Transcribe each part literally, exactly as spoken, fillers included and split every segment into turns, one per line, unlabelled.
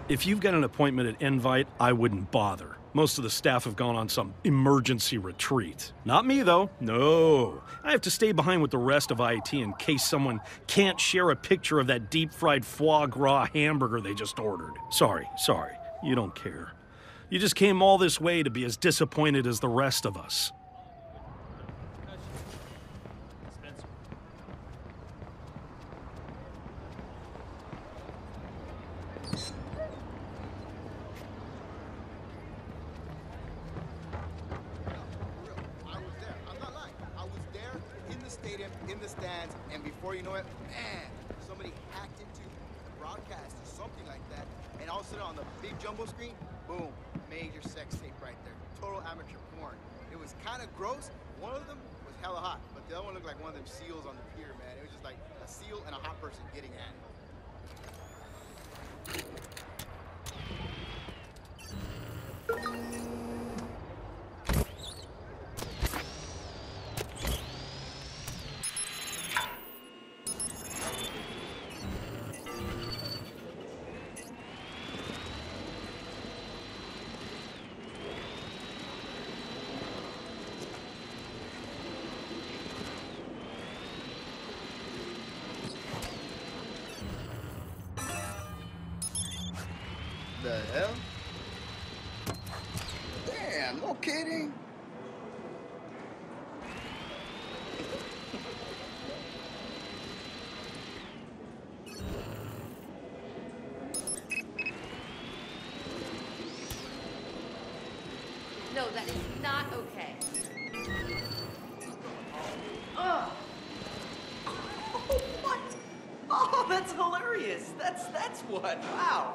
If you've got an appointment at Invite, I wouldn't bother. Most of the staff have gone on some emergency retreat. Not me, though. No. I have to stay behind with the rest of I T in case someone can't share a picture of that deep-fried foie gras hamburger they just ordered. Sorry, sorry. You don't care. You just came all this way to be as disappointed as the rest of us.
In the stands, and before you know it, man, somebody hacked into the broadcast or something like that, and all of a sudden on the big jumbo screen, boom, major sex tape right there. Total amateur porn. It was kind of gross. One of them was hella hot, but the other one looked like one of them seals on the pier, man. It was just like a seal and a hot person getting at it. The hell? Damn, no kidding.
No, that is not okay. Oh.
What? Oh, that's hilarious. That's that's what. Wow.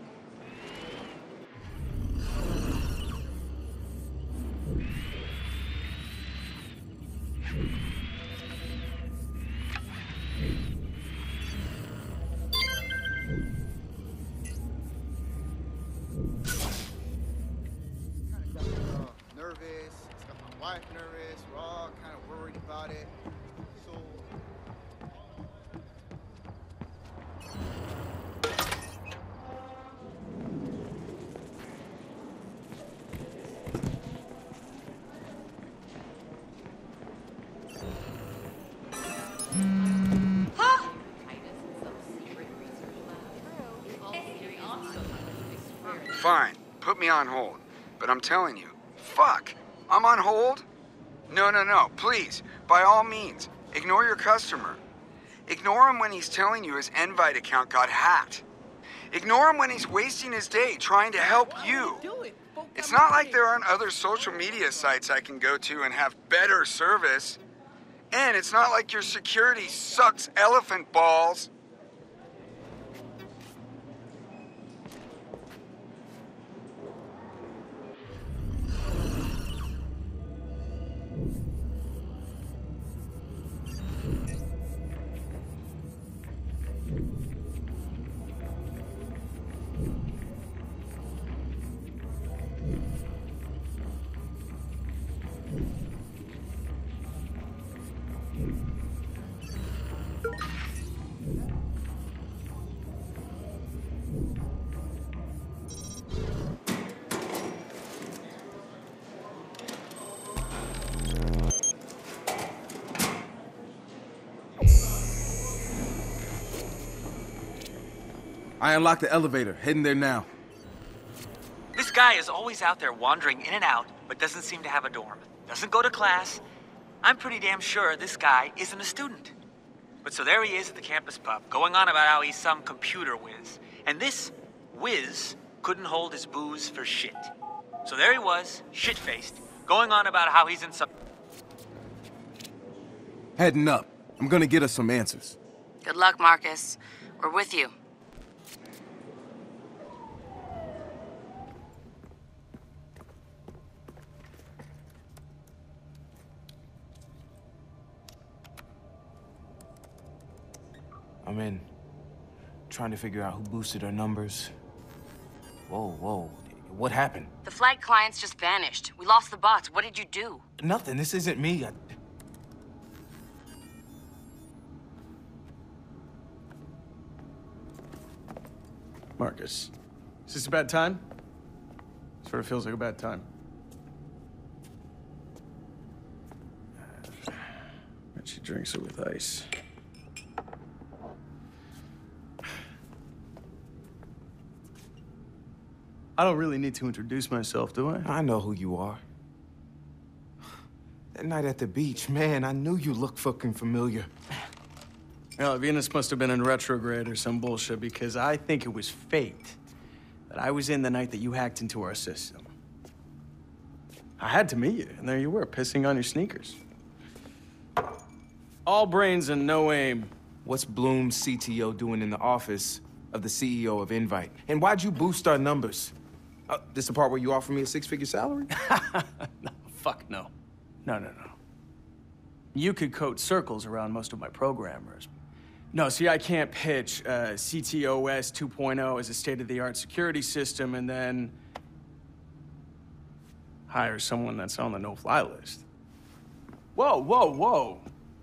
Nervous, we're all kind of worried about it. So
huh?
Fine, put me on hold. But I'm telling you, fuck! I'm on hold? No, no, no, please, by all means, ignore your customer. Ignore him when he's telling you his Invite account got hacked. Ignore him when he's wasting his day trying to help you. It's not like there aren't other social media sites I can go to and have better service. And it's not like your security sucks elephant balls.
I unlocked the elevator, heading there now.
This guy is always out there wandering in and out, but doesn't seem to have a dorm. Doesn't go to class. I'm pretty damn sure this guy isn't a student. But so there he is at the campus pub, going on about how he's some computer whiz. And this whiz couldn't hold his booze for shit. So there he was, shit-faced, going on about how he's in some...
Heading up. I'm gonna get us some answers.
Good luck, Marcus. We're with you.
I'm in. Trying to figure out who boosted our numbers. Whoa, whoa. What happened?
The flight clients just vanished. We lost the bots. What did you do?
Nothing. This isn't me. I...
Marcus,
Is this a bad time? Sort of feels like a bad time. Bet she drinks it with ice. I don't really need to introduce myself, do I?
I know who you are. That night at the beach, man, I knew you looked fucking familiar.
Well, Venus must have been in retrograde or some bullshit, because I think it was fate that I was in the night that you hacked into our system. I had to meet you, and there you were, pissing on your sneakers. All brains and no aim.
What's Bloom's C T O doing in the office of the C E O of Invite? And why'd you boost our numbers? Uh, this the part where you offer me a six-figure salary?
No, fuck no. No, no, no. You could code circles around most of my programmers. No, see, I can't pitch uh, C T O S two point oh as a state-of-the-art security system and then hire someone that's on the no-fly list. Whoa, whoa, whoa.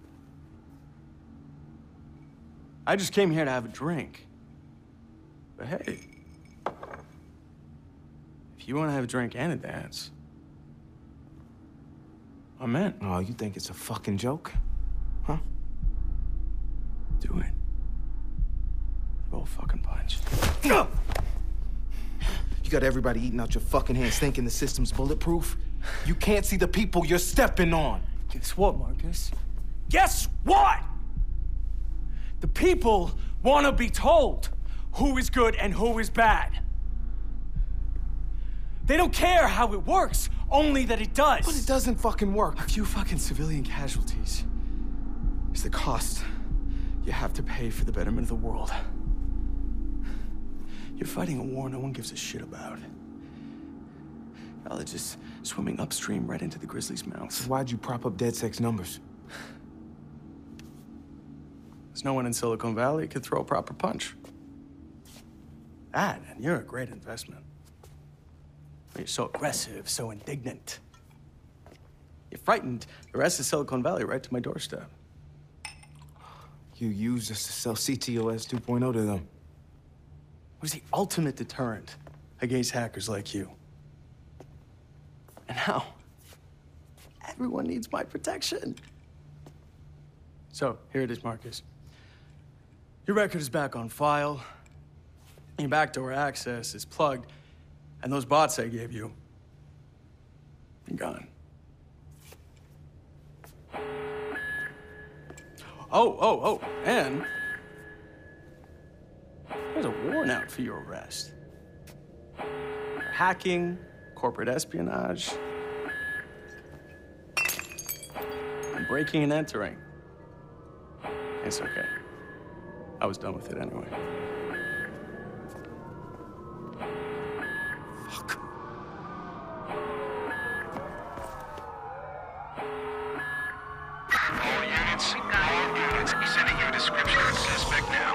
I just came here to have a drink. But hey, if you want to have a drink and a dance, I'm in.
Oh, you think it's a fucking joke? Huh?
Do it. Roll fucking punch.
You got everybody eating out your fucking hands thinking the system's bulletproof? You can't see the people you're stepping on.
Guess what, Marcus? Guess what? The people want to be told who is good and who is bad. They don't care how it works, only that it does.
But it doesn't fucking work.
A few fucking civilian casualties is the cost you have to pay for the betterment of the world. You're fighting a war no one gives a shit about. Y'all are just swimming upstream right into the Grizzlies' mouths.
So why'd you prop up DedSec's numbers?
There's no one in Silicon Valley who could throw a proper punch. That, and you're a great investment. You're so aggressive, so indignant. You frightened the rest of Silicon Valley right to my doorstep.
You used us to sell C T O S two point oh to them.
What is the ultimate deterrent against hackers like you? And now, everyone needs my protection. So, here it is, Marcus. Your record is back on file. Your backdoor access is plugged. And those bots I gave you, are gone. Oh, oh, oh, and there's a warrant out for your arrest. Hacking, corporate espionage, and breaking and entering. It's okay. I was done with it anyway. Fuck.
All units, all units, sending you a description of the suspect now.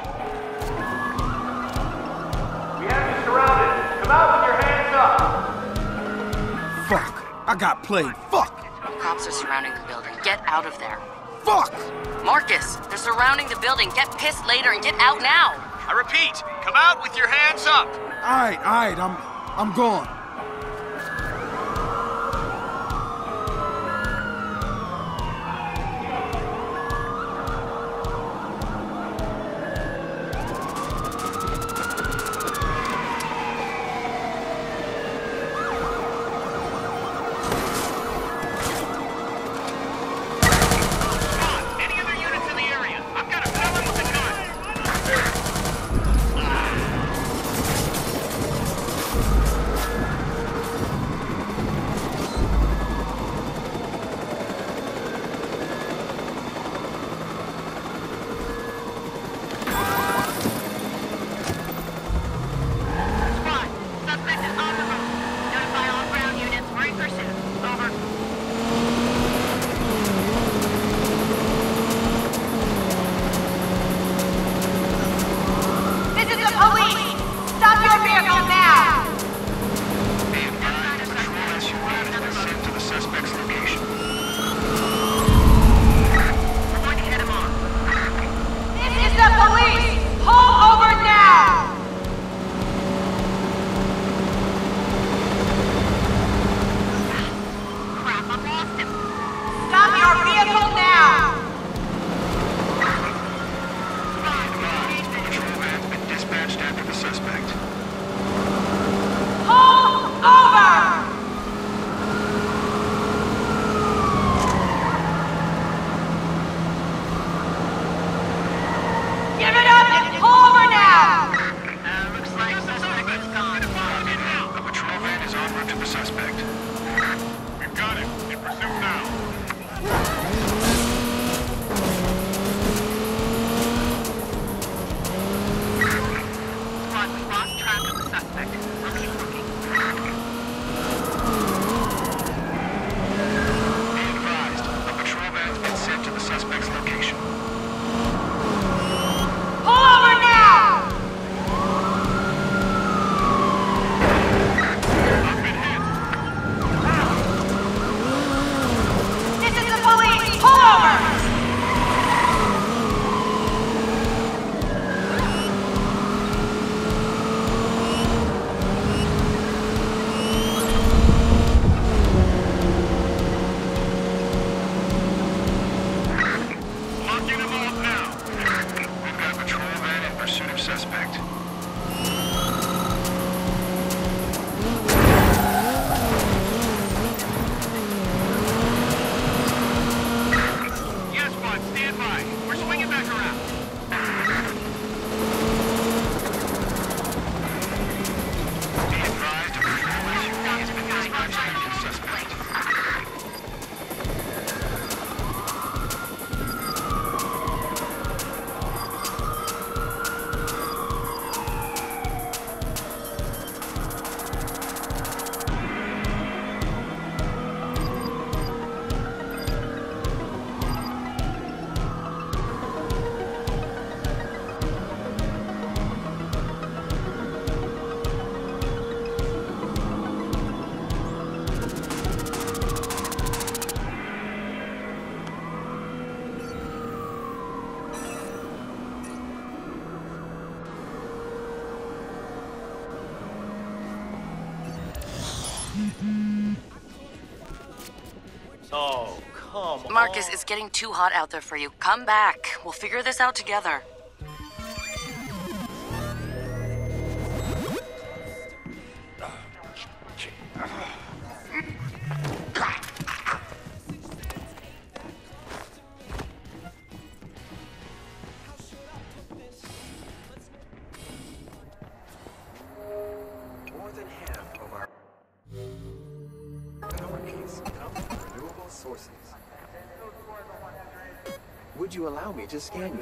We have you surrounded. Come out with your hands up.
Fuck! I got played. Fuck!
Cops are surrounding the building. Get out of there.
Fuck!
Marcus, they're surrounding the building. Get pissed later and get out now.
I repeat, come out with your hands up.
All right, all right, I'm, I'm gone.
Oh, come on.
Marcus, it's getting too hot out there for you. Come back. We'll figure this out together.
More than half of our power needs come from renewable sources. Would you allow me to scan you?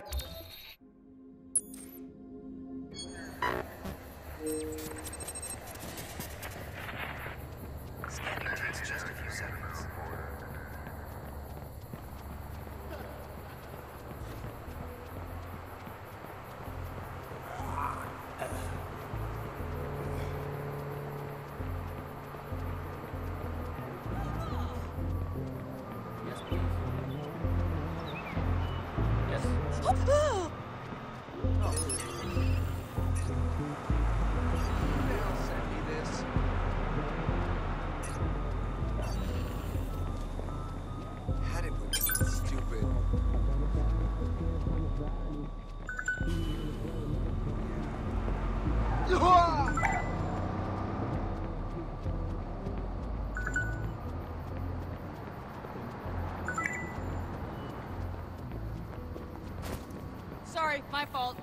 Scanning takes just a few seconds. Had it been stupid.
Sorry, my fault.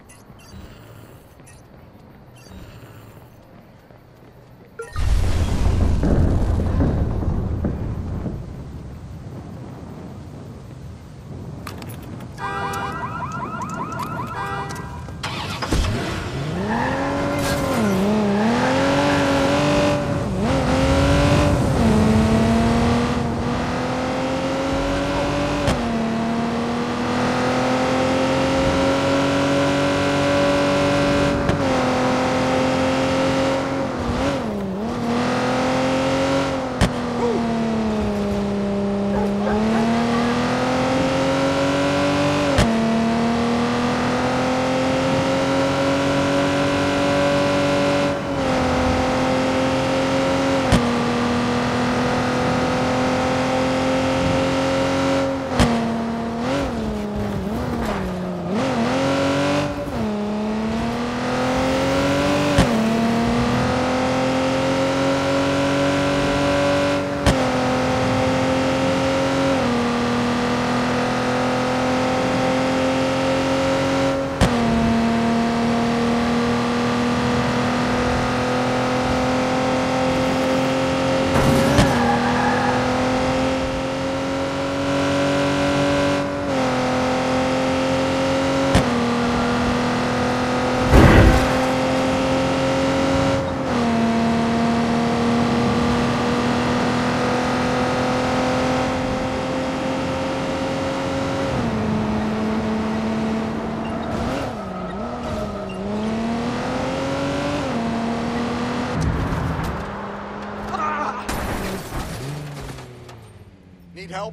Need help?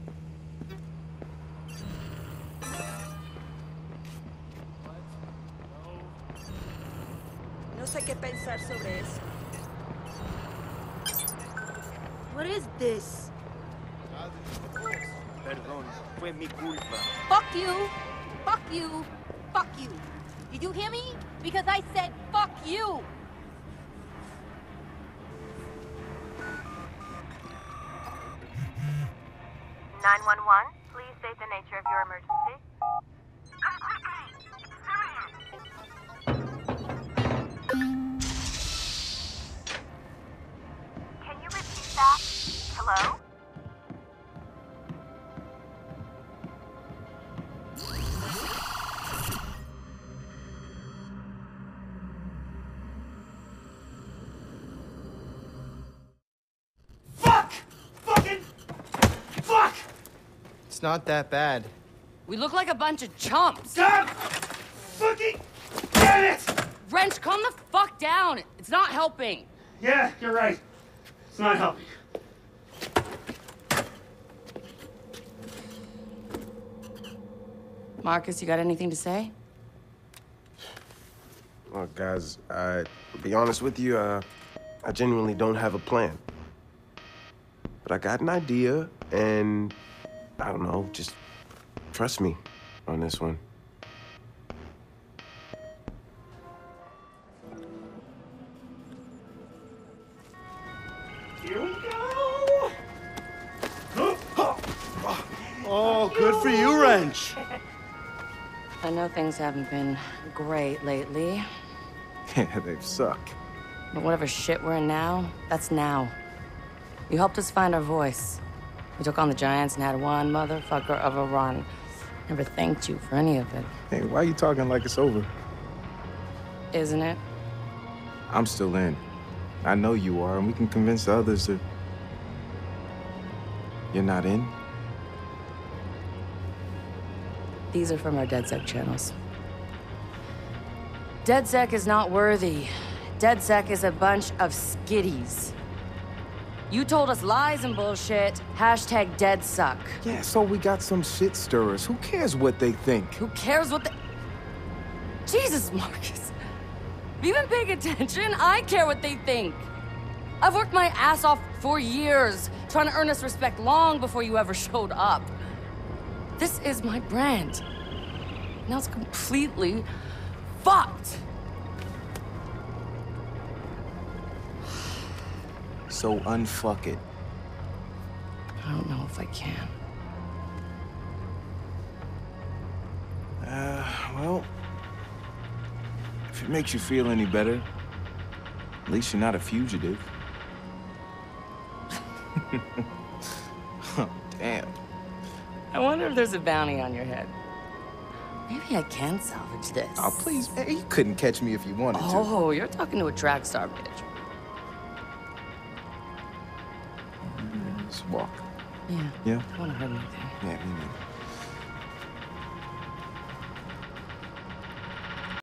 No sé qué pensar sobre eso.
What is this?
Perdón, fue mi culpa.
Fuck you! Fuck you! Fuck you! Did you hear me? Because I said fuck you!
nine one one, please state the nature of your emergency. Can you repeat that? Hello?
Fuck! Fucking! Fuck!
It's not that bad.
We look like a bunch of chumps.
God fucking damn it!
Wrench, calm the fuck down. It's not helping.
Yeah, you're right. It's not helping.
Marcus, you got anything to say?
Look, guys, I, to be honest with you, uh,
I genuinely don't have a plan. But I got an idea, and I don't know, just trust me on this one.
Here we go!
Oh, good for you, Wrench.
I know things haven't been great lately,
Yeah, they've sucked.
but whatever shit we're in now, that's now. You helped us find our voice. We took on the Giants and had one motherfucker of a run. Never thanked you for any of it.
Hey, why are you talking like it's over?
Isn't it?
I'm still in. I know you are, and we can convince the others that you're not in.
These are from our DedSec channels. DedSec is not worthy. DedSec is a bunch of skitties. You told us lies and bullshit. Hashtag DedSuck.
Yeah, so we got some shit stirrers. Who cares what they think?
Who cares what they... Jesus, Marcus. Have you been paying attention? I care what they think. I've worked my ass off for years, trying to earn us respect long before you ever showed up. This is my brand. Now it's completely fucked.
So unfuck it.
I don't know if I can.
Uh, well, if it makes you feel any better, at least you're not a fugitive. Oh, damn.
I wonder if there's a bounty on your head. Maybe I can salvage this.
Oh, please, man, you couldn't catch me if you wanted to.
Oh, you're talking to a track star, bitch.
Let's walk.
Yeah.
Yeah?
I wanna hurt anything.
Yeah, me neither.